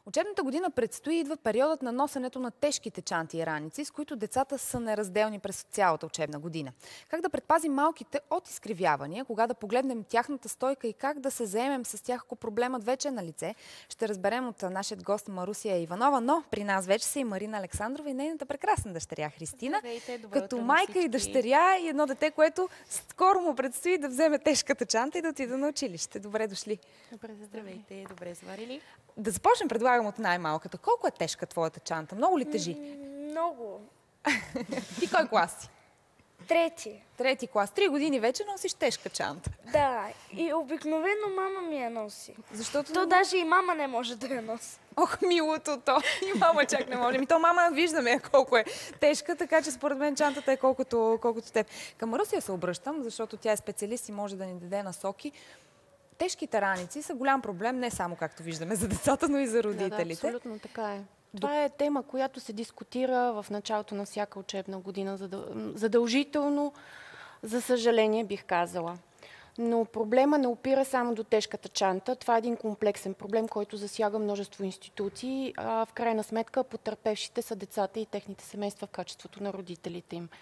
Учебната година предстои, идва периодът на носенето на тежките чанти и раници, с които децата са неразделни през цялата учебна година. Как да предпазим малките от изкривявания, кога да погледнем тяхната стойка и как да се заемем с тях, ако проблемът вече е на лице, ще разберем от нашия гост Марусия Иванова, но при нас вече са и Марина Александрова и нейната прекрасна дъщеря Христина. Здравейте, като майка и дъщеря и едно дете, което скоро му предстои да вземе тежката чанта и да отиде на училище. Добре дошли! Добре, здравейте, добре заварили. Да започнем, предлагам от най-малката. Колко е тежка твоята чанта? Много ли тежи? Много. Ти кой клас си? Трети. Трети клас. 3 години вече носиш тежка чанта. Да, и обикновено мама ми я носи. Защото... То даже и мама не може да я носи. Ох, милото то. И мама чак не може. То мама виждаме колко е тежка, така че според мен чантата е колкото теб. Към Марусия се обръщам, защото тя е специалист и може да ни даде насоки. Тежките раници са голям проблем, не само както виждаме за децата, но и за родителите. Да, абсолютно така е. Това е тема, която се дискутира в началото на всяка учебна година, задължително, за съжаление бих казала. Но проблема не опира само до тежката чанта. Това е един комплексен проблем, който засяга множество институции. В крайна сметка потърпевшите са децата и техните семейства в качеството на родителите им.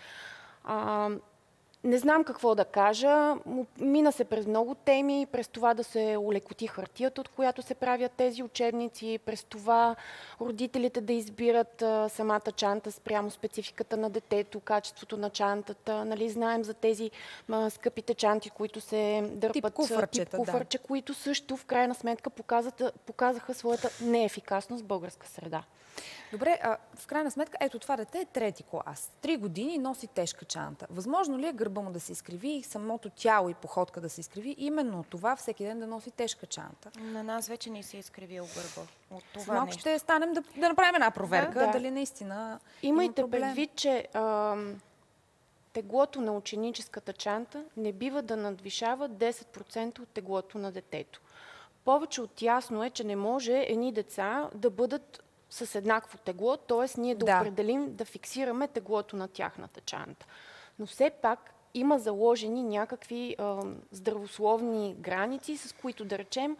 Не знам какво да кажа. Мина се през много теми, през това да се олекоти хартията, от която се правят тези учебници, през това родителите да избират самата чанта спрямо спецификата на детето, качеството на чантата. Нали, знаем за тези скъпите чанти, които се дърпат тип куфърче, които също в крайна сметка показаха своята неефикасност в българска среда. Добре, в крайна сметка, ето това дете е трети клас. 3 години носи тежка чанта. Възможно ли е гърба му да се изкриви и самото тяло и походка да се изкриви? Именно това всеки ден да носи тежка чанта. На нас вече не се е изкривил гърба от това малко нещо. ще станем да направим една проверка, дали наистина имайте има проблем. Предвид, че теглото на ученическата чанта не бива да надвишава 10% от теглото на детето. Повече от ясно е, че не може едни деца да бъдат с еднакво тегло, т.е. ние да определим, да фиксираме теглото на тяхната чанта. Но все пак има заложени някакви здравословни граници, с които, да речем,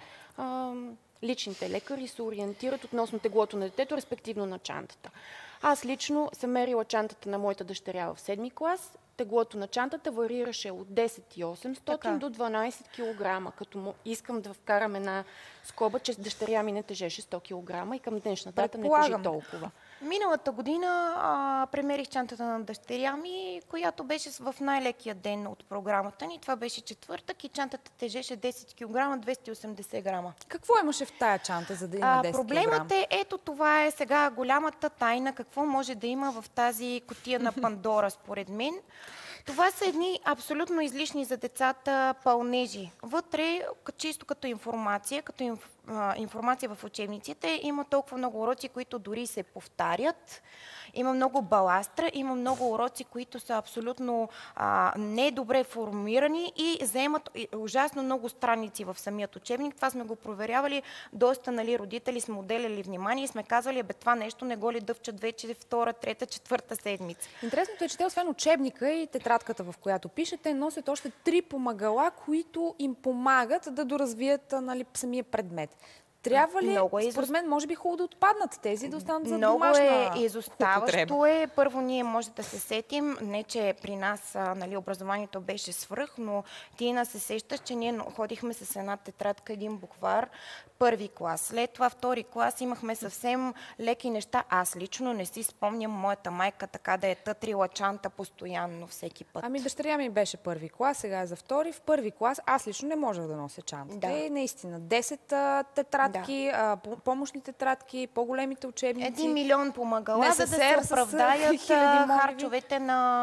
личните лекари се ориентират относно теглото на детето, респективно на чантата. Аз лично съм мерила чантата на моята дъщеря в 7-ми клас. Теглото на чантата варираше от 10,800 до 12 кг, като искам да вкарам една скоба, че дъщеря ми не тежеше 100 кг и към днешна дата не тежи толкова. Миналата година премерих чантата на дъщеря ми, която беше в най-лекия ден от програмата ни. Това беше четвъртък и чантата тежеше 10 кг, 280 грама. Какво имаше в тая чанта, за да има 10 кг? Проблемът е, ето това е сега голямата тайна, какво може да има в тази кутия на Пандора, според мен. Това са едни абсолютно излишни за децата пълнежи. Вътре, чисто като информация, информация в учебниците, има толкова много уроци, които дори се повтарят. Има много баластра, има много уроци, които са абсолютно недобре формирани и заемат ужасно много страници в самият учебник. Това сме го проверявали. Доста родители сме отделяли внимание и сме казвали, това нещо не го ли дъвчат вече втора, трета, четвърта седмица. Интересното е, че те освен учебника и тетрадката, в която пишете, носят още 3 помагала, които им помагат да доразвият самия предмет. Трябва ли, според мен, може би хубаво да отпаднат тези, да останат за домашна употреба? Много е изоставащо е. Първо ние може да се сетим, не че при нас образованието беше свръх, но ти се сещаш, че ние ходихме с една тетрадка, един буквар, първи клас. След това втори клас имахме съвсем леки неща. Аз лично не си спомням моята майка така да е тътрила чанта постоянно всеки път. Ами дъщеря ми беше първи клас, сега е за втори. В първи клас аз лично не можех да нося чантата. Да. И наистина 10 тетрадки, помощни тетрадки, по-големите учебници. 1 милион помагала, за да се оправдаят харчовете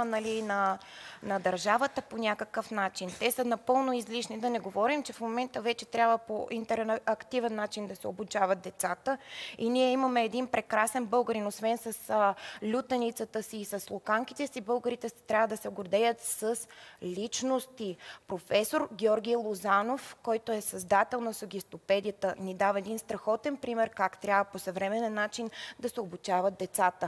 на държавата по някакъв начин. Те са напълно излишни. Да не говорим, че в момента вече трябва по интерактивен начин да се обучават децата. И ние имаме един прекрасен българин, освен с лютеницата си и с луканките си, българите трябва да се гордеят с личности. Професор Георги Лозанов, който е създател на сугестопедията, ни дава един страхотен пример как трябва по съвременен начин да се обучават децата.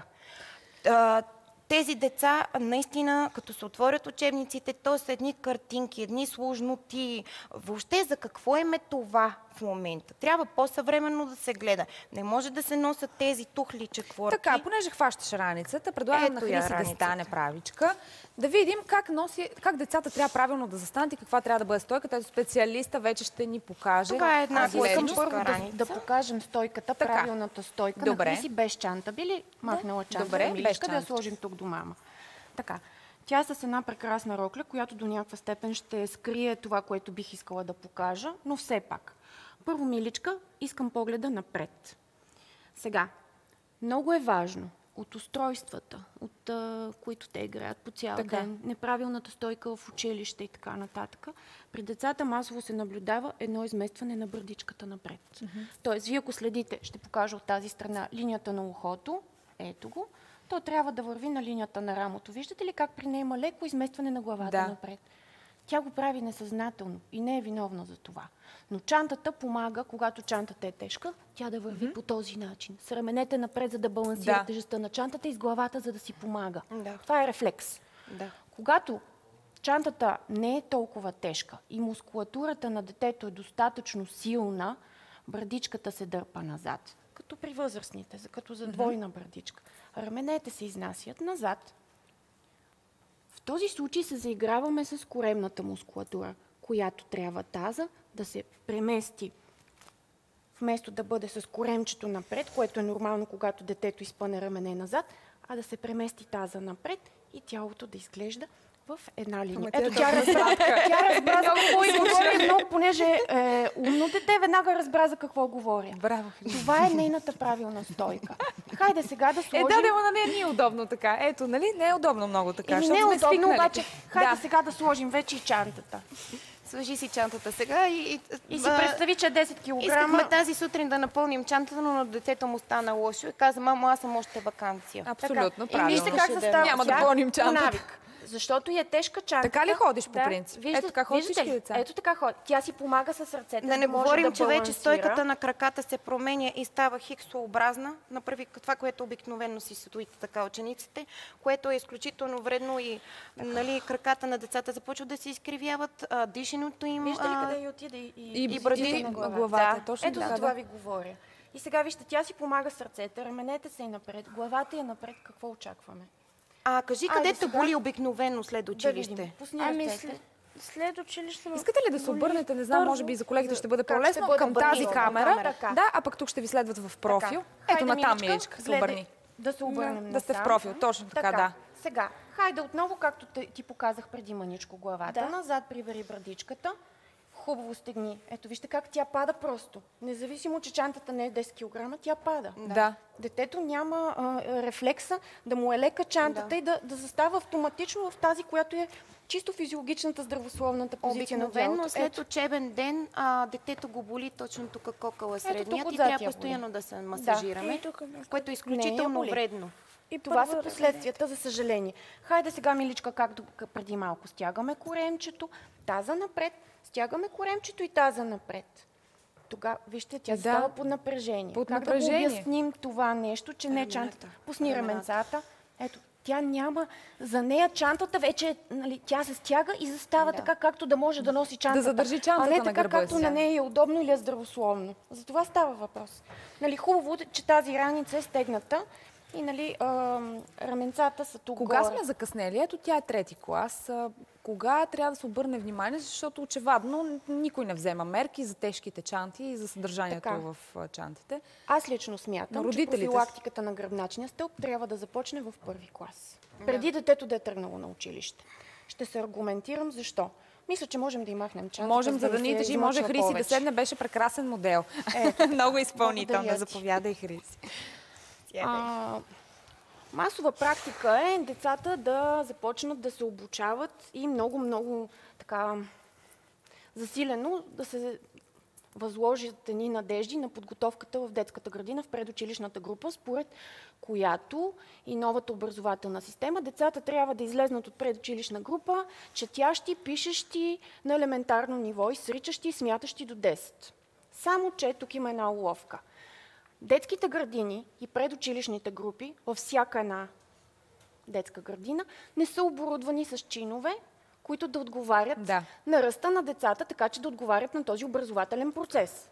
Тези деца, наистина, като се отворят учебниците, то са едни картинки, едни сложноти. Въобще за какво им е това? в момента. Трябва по-съвременно да се гледа. Не може да се носят тези тухли четворки. Така, понеже хващаш раницата, предлагам на Хриси да стане правичка. Да видим как децата трябва правилно да застанат и каква трябва да бъде стойката. Ето специалиста вече ще ни покаже. Това е една Искам първо да покажем стойката, правилната стойка. Добре. На Хриси без чанта. Би ли махнала чанта? Добре, Миличка, без да я сложим тук до мама. Така. Тя е с една прекрасна рокля, която до някаква степен ще скрие това, което бих искала да покажа, но все пак. Първо, Миличка, искам погледа напред. Сега, много е важно от устройствата, от които те играят по цял ден, неправилната стойка в училище и така нататък. При децата масово се наблюдава едно изместване на бърдичката напред. Тоест, вие ако следите, ще покажа от тази страна линията на ухото, ето го, то трябва да върви на линията на рамото. Виждате ли как при нея има леко изместване на главата напред? Тя го прави несъзнателно и не е виновна за това. Но чантата помага, когато чантата е тежка, тя да върви по този начин. С раменете напред, за да балансира тежестта на чантата и с главата, за да си помага. Това е рефлекс. Когато чантата не е толкова тежка и мускулатурата на детето е достатъчно силна, брадичката се дърпа назад. Като при възрастните, като за двойна брадичка. Раменете се изнасят назад. В този случай се заиграваме с коремната мускулатура, която трябва таза да се премести. Вместо да бъде с коремчето напред, което е нормално, когато детето изпъне рамене назад, а да се премести таза напред и тялото да изглежда в една линия. Ето, тя разбра за какво и говори много, понеже е умно дете, веднага разбра за какво говоря. Браво. Това е нейната правилна стойка. Хайде сега да сложим... Не е удобно така. Ето, нали? Не е удобно много така. Не е удобно, обаче хайде сега да сложим вече и чантата. Сложи си чантата сега и си представи, че 10 кг. Искахме тази сутрин да напълним чантата, но на детето му стана лошо и каза: мамо, аз съм още ваканция. Абсолютно правилно. И вижте как се става. Няма да пълним чантата. Защото е тежка чантата. Така ли ходиш по принцип? Ето така ходиш всички деца. Ето така ходи. Тя си помага с ръцете. Да не говорим, че вече стойката на краката се променя и става хиксообразна. Направи това, което обикновено си стоите така учениците, което е изключително вредно и краката на децата започват да се изкривяват, дишането им. Вижте ли къде и отиде и брадите на главата. Ето за това ви говоря. И сега вижте, тя си помага с ръцете, раменете се и напред, главата е напред. Какво очакваме? Кажи, където боли обикновено след училище? След училище... Искате ли да се обърнете, не знам, може би за колегите ще бъде по-лесно, към тази камера? Да, а пък тук ще ви следват в профил. Ето натам, Миличка, се обърни. Да се обърнем да сте в профил, точно така, да. Сега, хайде отново, както ти показах преди мъничко главата, назад привери брадичката. Хубаво стегни. Ето вижте как тя пада просто. Независимо, че чантата не е 10 кг, тя пада. Да. Детето няма рефлекса да му е лека чантата и да застава автоматично в тази, която е чисто физиологичната, здравословната позиция на тялото. Обикновено след учебен ден детето го боли точно тук кокъла средният и трябва постоянно да се масажираме, което е изключително вредно. И това са последствията, за съжаление. Хайде сега, Миличка, както преди малко стягаме коремчето, таза напред, стягаме коремчето и таза напред. Тогава, вижте, тя става под напрежение. Как да го обясним това нещо, че не чантата? Пусни раменцата. Ето, тя няма... За нея чантата вече, тя се стяга и застава така, както да може да носи чантата. Да задържи чантата на гърба си. А не така, както на нея е удобно или е здравословно. За това става въпрос. Хубаво е, че тази раница е стегната и раменцата са тук Кога горе. сме закъснели? Ето тя е 3-ти клас. Кога трябва да се обърне внимание, защото очевадно никой не взема мерки за тежките чанти и за съдържанието в чантите. Аз лично смятам, че профилактиката на гръбначния стълб трябва да започне в 1-ви клас. Преди детето да е тръгнало на училище. Ще се аргументирам защо. Мисля, че можем да й махнем чантата. Можем, за да ни тежи, може Хриси да седне, беше прекрасен модел. Много изпълнителна. Заповядай, Хриси. Масова практика е децата да започнат да се обучават и много така засилено да се възложат едни надежди на подготовката в детската градина, в предучилищната група, според която и новата образователна система децата трябва да излезнат от предучилищна група, четящи, пишещи на елементарно ниво, изричащи и смятащи до 10. Само че тук има една уловка. Детските градини и предучилищните групи във всяка една детска градина не са оборудвани с чинове, които да отговарят на ръста на децата, така че да отговарят на този образователен процес.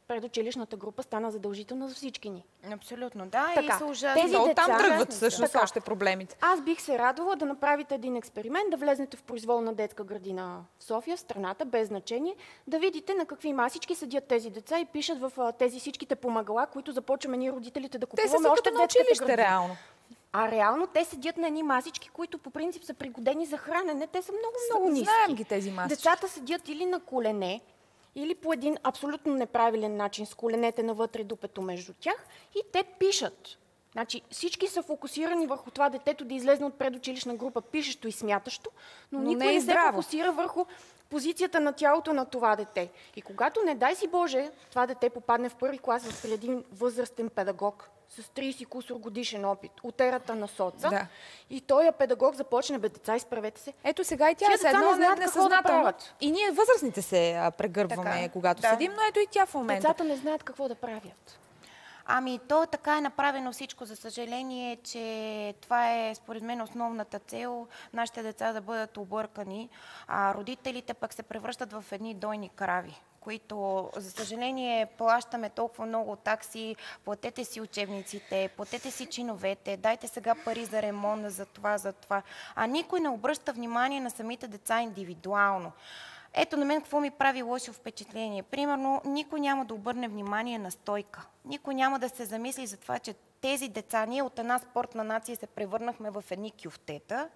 предучилищната група стана задължителна за всички ни. Абсолютно, да. Така, и са ужасни. тези Оттам деца- тръгват всъщност Така. още проблемите. Аз бих се радвала да направите един експеримент, да влезнете в произволна детска градина в София, в страната, без значение, да видите на какви масички седят тези деца и пишат в тези всичките помагала, които започваме ние родителите да Те са си купуваме още като в на детската училище, градина. реално. А реално те седят на едни масички, които по принцип са пригодени за хранене. Те са много ниски. Знаем ги тези масички. Децата седят или на колене, или по един абсолютно неправилен начин с коленете навътре, дупето между тях, и те пишат. Значи всички са фокусирани върху това детето да излезне от предучилищна група пишещо и смятащо, но никой не е не се здраво. фокусира върху позицията на тялото на това дете. И когато, не дай си Боже, това дете попадне в първи клас при един възрастен педагог с 30 кусор годишен опит от ерата на соца, Да. и този педагог започне: бе, деца, изправете се. Ето сега и тя Тия е деца едно не знаят какво да несъзнателно. правят. И ние възрастните се прегърбваме, Така е. когато Да. седим, но ето и тя в момента. Децата не знаят какво да правят. Ами то така е направено всичко, за съжаление, че това е според мен основната цел, нашите деца да бъдат объркани, а родителите пък се превръщат в едни дойни крави, които, за съжаление, плащаме толкова много такси, платете си учебниците, платете си чиновете, дайте сега пари за ремонт, за това. А никой не обръща внимание на самите деца индивидуално. Ето на мен какво ми прави лошо впечатление. Примерно, никой няма да обърне внимание на стойка. Никой няма да се замисли за това, че тези деца, ние от една спортна нация се превърнахме в едни кюфтета.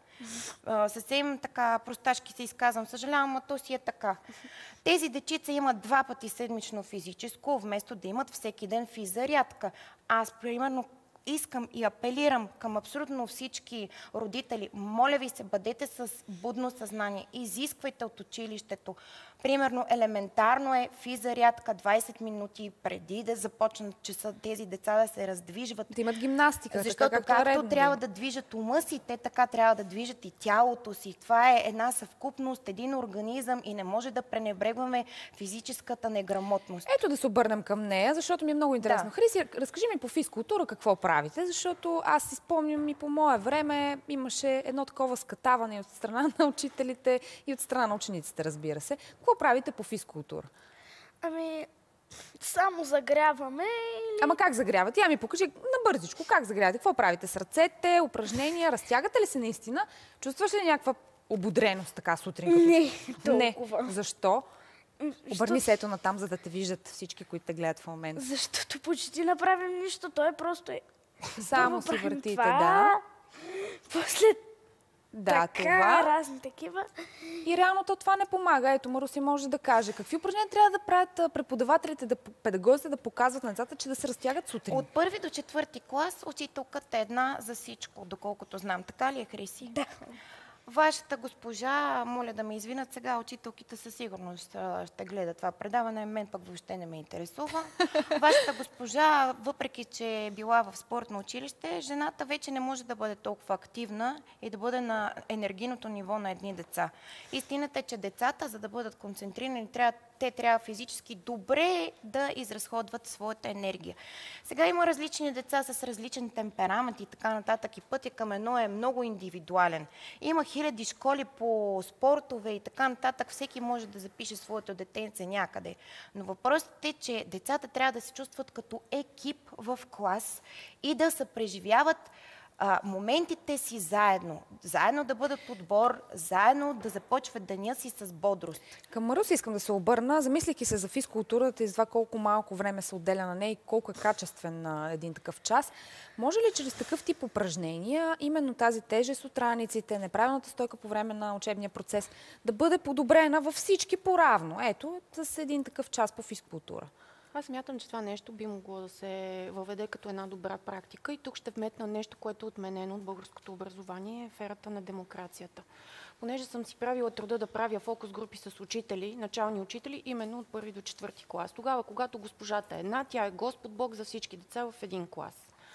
Съвсем така просташки се изказвам. Съжалявам, но то си е така. Тези дечица имат 2 пъти седмично физическо, вместо да имат всеки ден физзарядка. Аз, примерно, искам и апелирам към абсолютно всички родители. Моля ви се, бъдете с будно съзнание. Изисквайте от училището. Примерно, елементарно е физзарядка 20 минути преди да започнат часа тези деца да се раздвижват. Да имат гимнастика. Защото така, както е редно трябва да да движат ума си, те така трябва да движат и тялото си. Това е една съвкупност, един организъм и не може да пренебрегваме физическата неграмотност. Ето да се обърнем към нея, защото ми е много интересно. Да. Хриси, разкажи ми по физкултура какво правите, защото аз си спомням и по мое време имаше едно такова скатаване от страна на учителите и от страна на учениците, разбира се. Какво правите по физкултура? Ами, само загряваме или... Ама как загрявате? Я ми покажи набързичко как загрявате. Какво правите с ръцете, упражнения, разтягате ли се наистина? Чувстваш ли някаква ободреност така сутрин? Като... Не, толкова. Не. Защо? Обърни се ето натам, за да те виждат всички, които те гледат в момента. Защото почти не правим нищо, той просто е... Само Първо си правим въртите, това, да. После Да, така, това. разни такива. И реално това не помага. Ето, Маруси може да каже. Какви упражнения трябва да правят преподавателите, педагозите да показват на децата, че да се разтягат сутрин? От 1 до 4 клас учителката е една за всичко, доколкото знам. Така ли е, Хриси? Да. Вашата госпожа, моля да ме извинят сега, учителките със сигурност ще гледат това предаване, мен пък въобще не ме интересува. Вашата госпожа, въпреки че е била в спортно училище, жената вече не може да бъде толкова активна и да бъде на енергийното ниво на едни деца. Истината е, че децата, за да бъдат концентрирани, те трябва физически добре да изразходват своята енергия. Сега има различни деца с различен темперамент и така нататък, и пътя към едно е много индивидуален. Има хиляди школи по спортове и така нататък, всеки може да запише своето детенце някъде. Но въпросът е, че децата трябва да се чувстват като екип в клас и да се преживяват моментите си заедно. Заедно да бъдат отбор, заедно да започват деня си с бодрост. Към Маруси искам да се обърна, замисляйки се за физкултурата и за това колко малко време се отделя на нея и колко е качествен на един такъв час. Може ли чрез такъв тип упражнения, именно тази тежест от раниците, неправилната стойка по време на учебния процес, да бъде подобрена във всички поравно? Ето, с един такъв час по физкултура. Аз смятам, че това нещо би могло да се въведе като една добра практика и тук ще вметна нещо, което е отменено от българското образование, в ерата на демокрацията. Понеже съм си правила труда да правя фокус групи с учители, начални учители, именно от 1 до 4 клас. Тогава, когато госпожата е една, тя е Господ Бог за всички деца в един клас.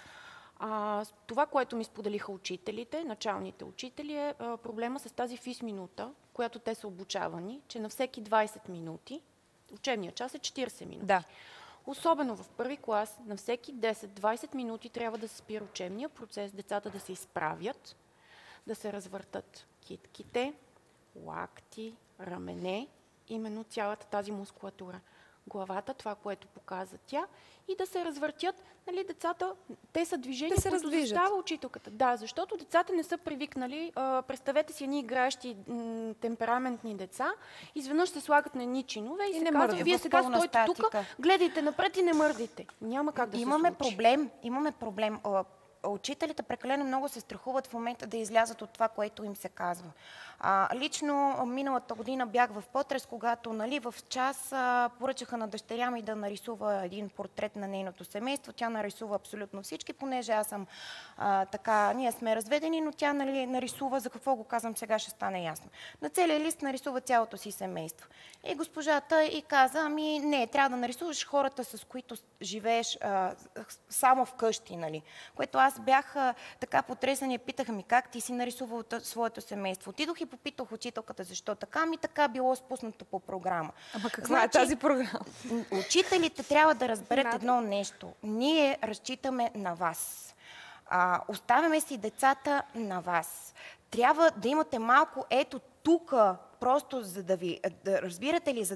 Това, което ми споделиха учителите, началните учители, е проблема с тази физминута, която те са обучавани, че на всеки 20 минути, учебният час е 40 минути. Да. Особено в първи клас, на всеки 10-20 минути трябва да се спира учебния процес, децата да се изправят, да се развъртат китките, лакти, рамене, именно цялата тази мускулатура. главата, това, което показа тя, и да се развъртят. Нали, децата, те са движения, които застава учителката. Да, защото децата не са привикнали. Представете си едни играещи темпераментни деца, изведнъж се слагат на едни чинове и се казва, вие сега стойте тук, гледайте напред и не мърдите. Няма как да се случи. Имаме проблем. Учителите прекалено много се страхуват в момента да излязат от това, което им се казва. Лично миналата година бях в Потрес, когато в час поръчаха на дъщеря ми да нарисува един портрет на нейното семейство. Тя нарисува абсолютно всички, понеже аз съм ние сме разведени, но тя нарисува, за какво го казвам сега, ще стане ясно. На целия лист нарисува цялото си семейство. И госпожата и каза, не, трябва да нарисуваш хората, с които живееш само вкъщи, нали. Което аз бях така потресена и питаха ми, как ти си нарисувал своето семейство. Отидох и попитах учителката, защо така, така било спуснато по програма. Ама каква е тази програма? Учителите трябва да разберат едно нещо. Ние разчитаме на вас. Оставяме си децата на вас. Трябва да имате малко ето тук, просто за да ви... разбирате ли,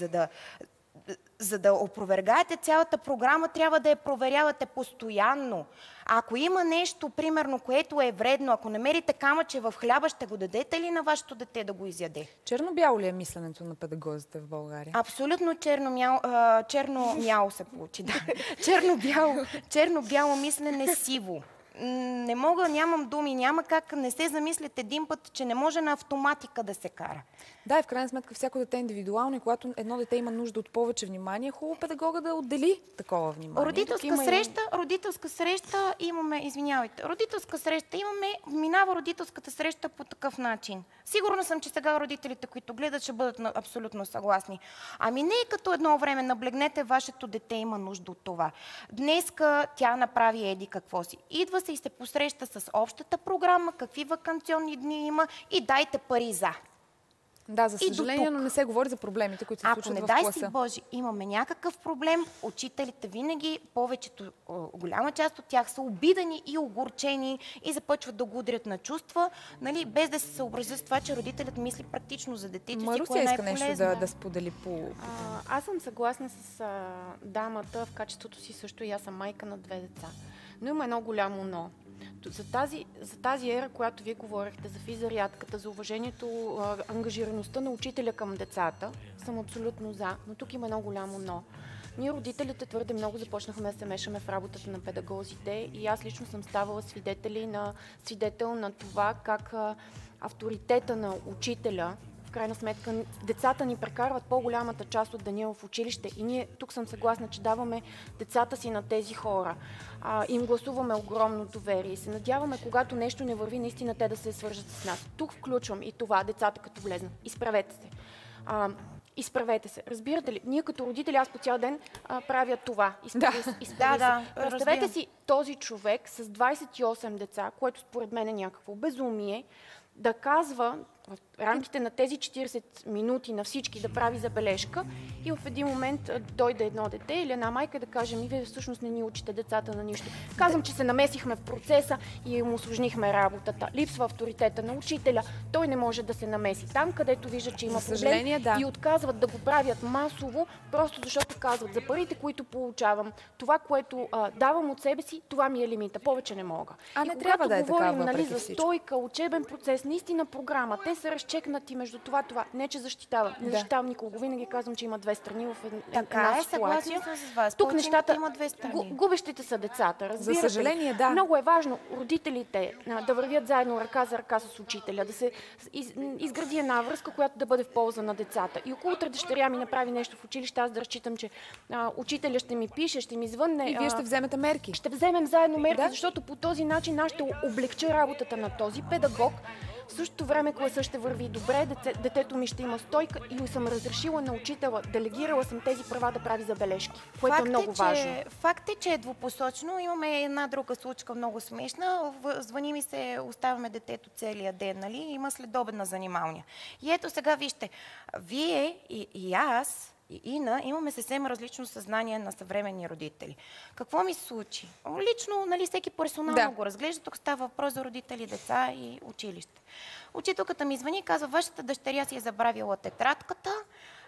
за да опровергаете цялата програма, трябва да я проверявате постоянно. Ако има нещо, примерно, което е вредно, ако намерите камъче в хляба, ще го дадете ли на вашето дете да го изяде? Черно-бяло ли е мисленето на педагозите в България? Абсолютно черно-бяло се получи. Да. Черно-бяло мислене, сиво. Не мога, нямам думи, няма как не се замислят един път, че не може на автоматика да се кара. Да, и в крайна сметка всяко дете е индивидуално и когато едно дете има нужда от повече внимание, хубаво педагога да отдели такова внимание. Родителска среща имаме, минава родителската среща по такъв начин. Сигурна съм, че сега родителите, които гледат, ще бъдат абсолютно съгласни. Не е като едно време, наблегнете, вашето дете има нужда от това. Днеска тя направи еди какво си. Идва се и се посреща с общата програма, какви ваканционни дни има и дайте пари за. Да, за съжаление, но не се говори за проблемите, които се случват в класа. Ако не дай си Боже, имаме някакъв проблем, учителите винаги, голяма част от тях са обидени и огорчени и започват да го удрят на чувства, без да се съобразят с това, че родителят мисли практично за детето си, Маруся иска нещо да сподели по... Аз съм съгласна с дамата в качеството си също и аз съм майка на 2 деца. Но има едно голямо но. За тази ера, която вие говорихте, за физарядката, за уважението, ангажираността на учителя към децата, съм абсолютно за. Но тук има едно голямо но. Ние, родителите, твърде много започнахме да се мешаме в работата на педагозите и аз лично съм ставала свидетел на това как авторитета на учителя, в крайна сметка, децата ни прекарват по-голямата част от деня в училище и ние, тук съм съгласна, че даваме децата си на тези хора. Им гласуваме огромно доверие и се надяваме, когато нещо не върви, наистина те да се свържат с нас. Тук включвам и това, децата като влезнат. Изправете се. Изправете се. Разбирате ли? Ние като родители, аз по цял ден правя това. Представете си този човек с 28 деца, което според мен е някакво безумие, да казва в рамките на тези 40 минути на всички да прави забележка и в един момент дойде едно дете или една майка да каже, вие всъщност не ни учите децата на нищо. Казвам, че се намесихме в процеса и му усложнихме работата. Липсва авторитета на учителя. Той не може да се намеси там, където вижда, че има проблем и отказват да го правят масово, просто защото казват, за парите, които получавам, това, което давам от себе си, това ми е лимита. Повече не мога. Не трябва да е така, въпреки за стойка, учебен процес, наистина програма, те са разчекнати между това. Не, че защитавам. Не защитавам никого. Винаги казвам, че има 2 страни в една ситуация. С вас. Тук нещата има 2 страни. Губещите са децата. Разбирате. За съжаление, да. Много е важно родителите да вървят заедно ръка за ръка с учителя, да се изгради една връзка, която да бъде в полза на децата. И ако утре дъщеря ми направи нещо в училище, аз да разчитам, че учителя ще ми пише, ще ми звънне. И вие ще вземете мерки. Ще вземем заедно мерки, защото по този начин аз ще облегча работата на този педагог. В същото време класа ще върви добре, детето ми ще има стойка и съм разрешила на учителя, делегирала съм тези права да прави забележки, което е много важно. Факт е, че е двупосочно. Имаме една друга случка, много смешна. Звъни ми се, оставяме детето целия ден, нали? Има следобедна занималния. И ето сега вижте, вие и аз, и Ина имаме съвсем различно съзнание на съвременни родители. Какво ми се случи? Лично, всеки персонално го разглежда. Тук става въпрос за родители, деца и училище. Учителката ми звъни и казва, вашата дъщеря си е забравила тетрадката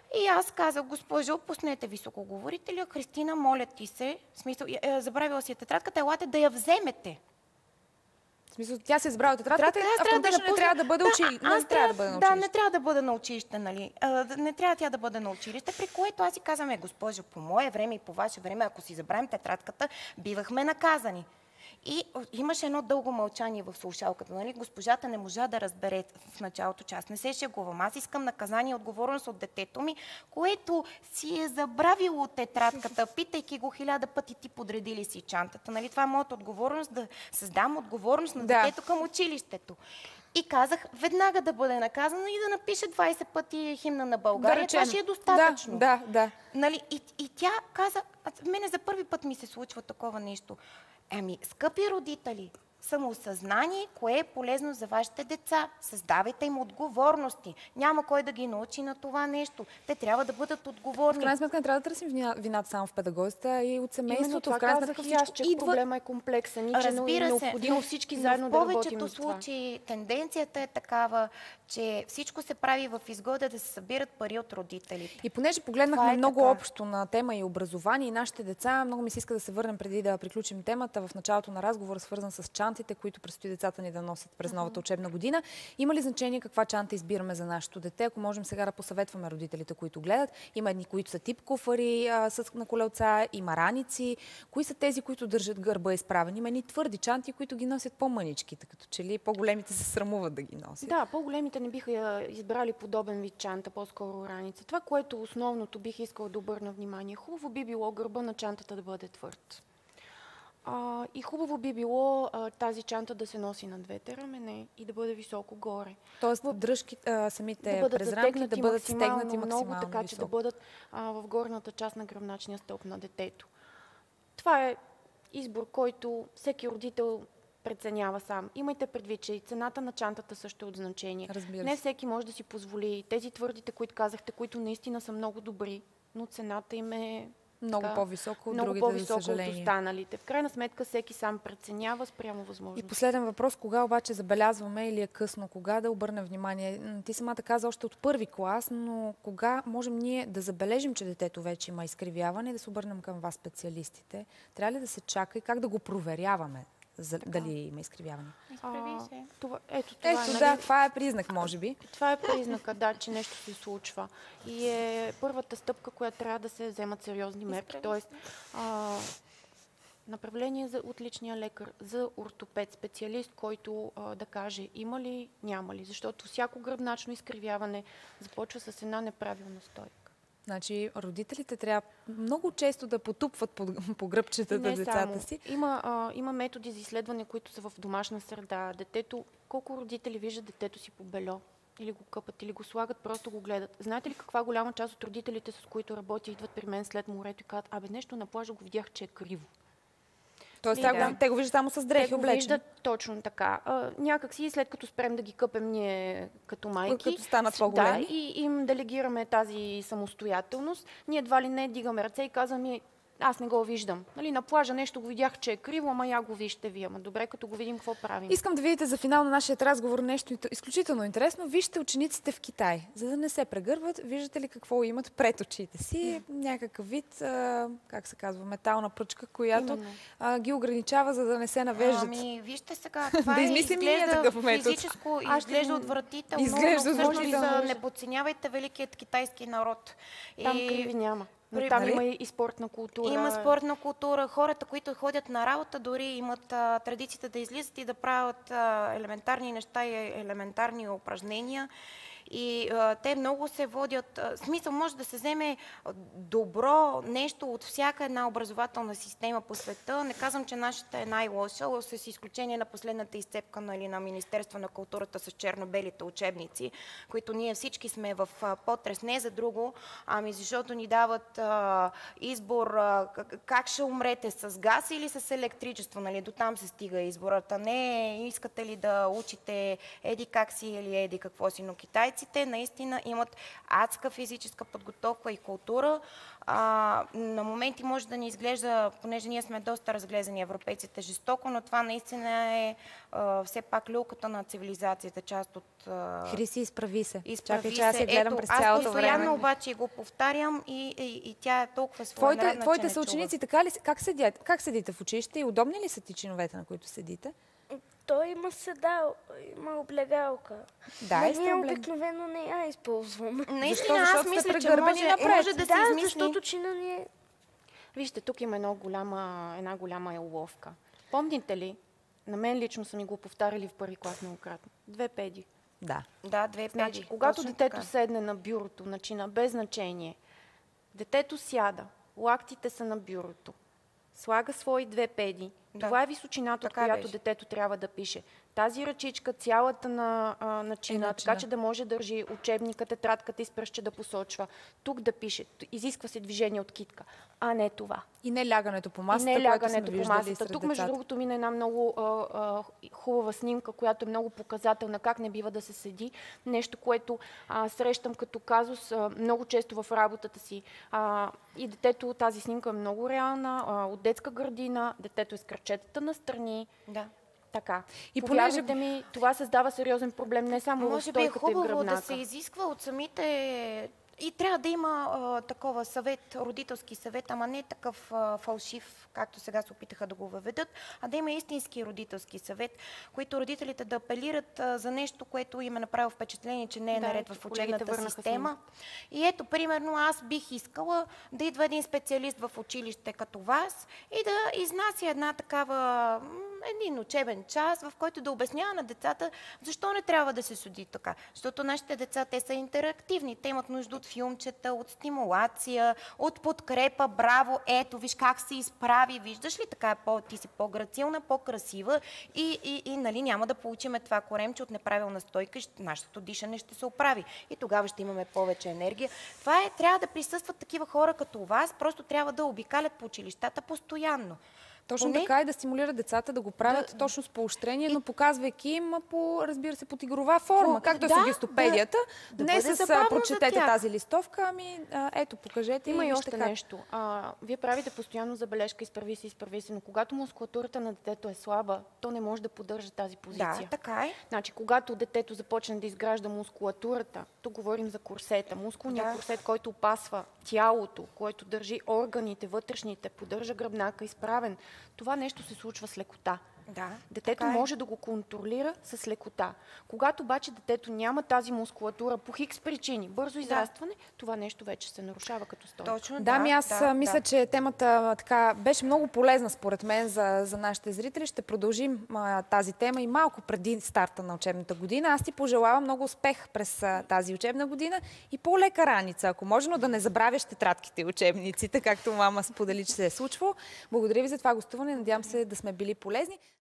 И аз казах: госпожо, пуснете високоговорителя, Христина, моля ти се, в смисъл, забравила си тетрадката, елате да я вземете. В смисъл, тя се избрала тетрадката и автоматично не трябва да бъде училище. Да, не трябва да бъде на училище, нали? Не трябва тя да бъде на училище, при което аз си казвам: госпожо, по мое време и по ваше време, ако си забравим тетрадката, бивахме наказани. И имаше едно дълго мълчание в слушалката. Нали? Госпожата не можа да разбере в началото, че аз не се шегувам. Аз искам наказание и отговорност от детето ми, което си е забравило тетрадката, питайки го 1000 пъти: ти подреди ли си чантата. Нали? Това е моята отговорност, да създам отговорност на детето към училището. И казах веднага да бъде наказано и да напише 20 пъти химна на България. Това ще е достатъчно. Да. Нали? И тя каза: мене за първи път ми се случва такова нещо. Скъпи родители, самоосъзнание, кое е полезно за вашите деца. Създавайте им отговорности. Няма кой да ги научи на това нещо. Те трябва да бъдат отговорни. В крайна сметка не трябва да търсим вината само в педагозите, а и от семейството. В крайна сметка всичко идва... Проблема е комплексен и че е необходимо всички заедно да работим. В повечето случаи тенденцията е такава, че всичко се прави в изгода да се събират пари от родителите. И понеже погледнахме много общо на тема и образование и нашите деца, много ми се иска да се върнем преди да приключим темата в началото на разговора, свързан с чантите, които предстои децата ни да носят през новата учебна година. Има ли значение каква чанта избираме за нашето дете? Ако можем сега да посъветваме родителите, които гледат. Има едни, които са тип куфари на колелца, има раници. Кои са тези, които държат гърба изправен? Има едни твърди чанти, които ги носят по-мъничките, като че ли по-големите се срамуват да ги носят. Да, по-големите не биха избрали подобен вид чанта, по-скоро раница. Това, което основното бих искала да обърна внимание: хубаво би било гърба на чантата да бъде твърд. И хубаво би било тази чанта да се носи на двете рамене и да бъде високо горе. Тоест дръжки, самите през рамки да бъдат стегнати максимално така, високо. че да бъдат в горната част на гръбначния стълб на детето. Това е избор, който всеки родител преценява сам. Имайте предвид, че и цената на чантата също е от значение. Не всеки може да си позволи тези твърдите, които казахте, които наистина са много добри, но цената им е много по-високо от другите, за съжаление. От останалите. В крайна сметка всеки сам преценява спрямо възможност. И последен въпрос: кога обаче забелязваме или е късно? Кога да обърнем внимание? Ти самата каза още от първи клас, но кога можем ние да забележим, че детето вече има изкривяване и да се обърнем към вас, специалистите? Трябва ли да се чака и как да го проверяваме? Дали има изкривяване? Изправи се. Това е признак, може би. Това е признака, че нещо се случва. И е първата стъпка, която трябва да се вземат сериозни мерки. Тоест, направление от личния лекар, за ортопед, специалист, който да каже има ли, няма ли. Защото всяко гръбначно изкривяване започва с една неправилна стойка. Значи родителите трябва много често да потупват по гръбчетата децата си. Има методи за изследване, които са в домашна среда. Колко родители виждат детето си побело? Или го къпат, или го слагат, просто го гледат. Знаете ли каква голяма част от родителите, с които работя, идват при мен след морето и казват: нещо на плажа го видях, че е криво. Тоест, те го виждат само с дрехи облечени. Те го виждат точно така. Някакси, след като спрем да ги къпем ние като майки, като станат по-големи, и им делегираме тази самостоятелност, ние едва ли не дигаме ръце и казваме: аз не го виждам. Нали, на плажа нещо го видях, че е криво, ама я го вижте вие. Ама добре, като го видим, какво правим? Искам да видите за финал на нашия разговор нещо изключително интересно. Вижте учениците в Китай. За да не се прегърбват, виждате ли какво имат пред очите си? Някакъв вид, как се казва, метална пръчка, която ги ограничава, за да не се навеждат. Вижте сега, това да измислим и ние такъв метод. Физическо изглежда отвратително, но всъщност не подценявайте великият китайски народ. Там криви няма. Но там има и спортна култура. Има спортна култура. Хората, които ходят на работа, дори имат традицията да излизат и да правят елементарни неща и елементарни упражнения. И те много се водят. Смисъл, може да се вземе добро нещо от всяка една образователна система по света. Не казвам, че нашата е най-лоша, с изключение на последната изцепка на Министерство на културата с черно-белите учебници, които ние всички сме в потрес. Не за друго, защото ни дават избор как ще умрете, с газ или с електричество. Нали? До там се стига изборът. Не искате ли да учите еди как си или еди какво си, но китайците китайците наистина имат адска физическа подготовка и култура. На моменти може да ни изглежда, понеже ние сме доста разглезени европейците, жестоко, но това наистина е все пак люлката на цивилизацията, част от... Хриси, изправи се. Изправи Чакай, че аз я гледам през цялото време. Аз постоянно обаче го повтарям и тя е толкова своенравна, Твоите съученици така ли? Как седите в училище и удобни ли са ти чиновете, на които седите? Той има седал, има облегалка. Да, ние обикновено не я използваме. Наистина, аз мисля, че може да се измисли. Защото чина ни е... Вижте, тук има една голяма еловка. Помните ли? На мен лично са ми го повтаряли в първи клас многократно. 2 педи. Да. Да, 2 педи. Значи, когато детето седне на бюрото, на чина, без значение, детето сяда, лактите са на бюрото, слага свои 2 педи. Да. Това е височината, от която детето трябва да пише. Тази ръчичка, цялата на чина, така че да може да държи учебника, тетрадката и с пръстче да посочва. Тук да пише. Изисква се движение от китка, а не това. И не лягането по масата, Тук, между другото, мина една много хубава снимка, която е много показателна как не бива да се седи. Нещо, което срещам като казус много често в работата си. И детето, тази снимка е много реална, от детска градина, детето е с крачетата настрани. Да. Така. И повярвайте ми, това създава сериозен проблем не само в стойката и в гръбнака. Може би е хубаво да се изисква от самите... И трябва да има такова съвет, родителски съвет, ама не такъв фалшив, както сега се опитаха да го въведат, а да има истински родителски съвет, които родителите да апелират за нещо, което им е направило впечатление, че не е наред в учебната система. И ето, примерно, аз бих искала да идва един специалист в училище като вас и да изнася един учебен час, в който да обяснява на децата защо не трябва да се суди така. Защото нашите деца, те са интерактивни, те имат нужда от филмчета, от стимулация, от подкрепа. Браво, ето, виж как се изправи, виждаш ли, така ти си по-грацилна, по-красива и нали, няма да получиме това коремче от неправилна стойка, нашето дишане ще се оправи. И тогава ще имаме повече енергия. Това е, трябва да присъстват такива хора като вас, просто трябва да обикалят по училищата постоянно. Точно така и да стимулират децата да го правят точно с поощрение, но показвайки им, разбира се, под игрова форма. Както е с логистопедията. Не с прочетете тази листовка, ами ето, покажете. Има и още нещо. Вие правите постоянно забележка, изправи се, но когато мускулатурата на детето е слаба, то не може да поддържа тази позиция. Да, така е. Значи, когато детето започне да изгражда мускулатурата, тук говорим за курсета, мускулният курсет, който опасва тялото, който държи органите, вътрешните, поддържа гръбнака изправен. Това нещо се случва с лекота. Да, детето може да го контролира с лекота. Когато обаче детето няма тази мускулатура по хикс причини, бързо израстване, това нещо вече се нарушава като стойка. Точно, аз мисля, че темата така беше много полезна според мен за нашите зрители. Ще продължим тази тема и малко преди старта на учебната година. Аз ти пожелавам много успех през тази учебна година и по-лека раница, ако може, но да не забравяш тетрадките и учебниците, както мама сподели, че се е случвало. Благодаря ви за това гостуване. Надявам се да сме били полезни.